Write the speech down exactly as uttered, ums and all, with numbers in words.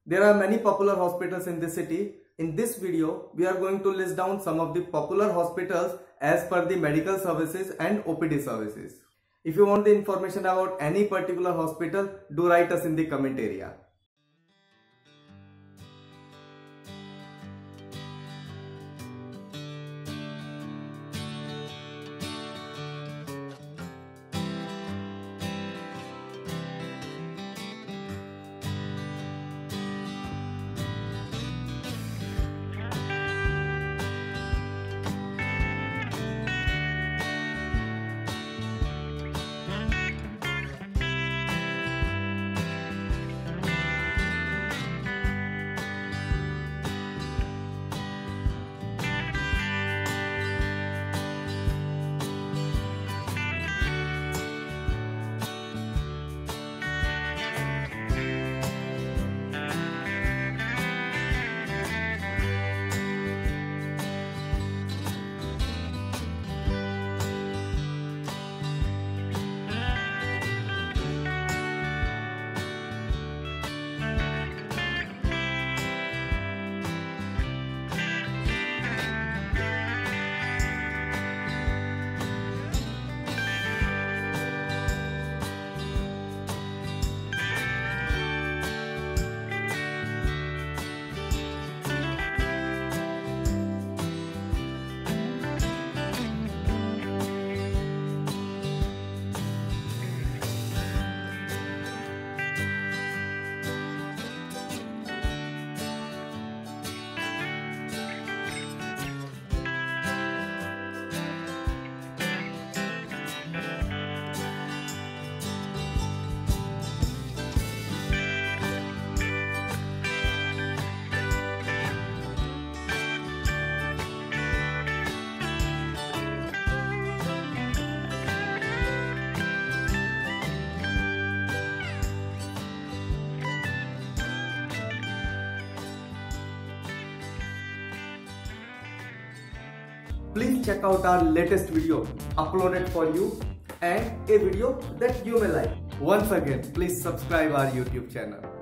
There are many popular hospitals in this city. In this video, we are going to list down some of the popular hospitals as per the medical services and O P D services. If you want the information about any particular hospital, do write us in the comment area. Please check out our latest video uploaded for you and a video that you may like. Once again, please subscribe our YouTube channel.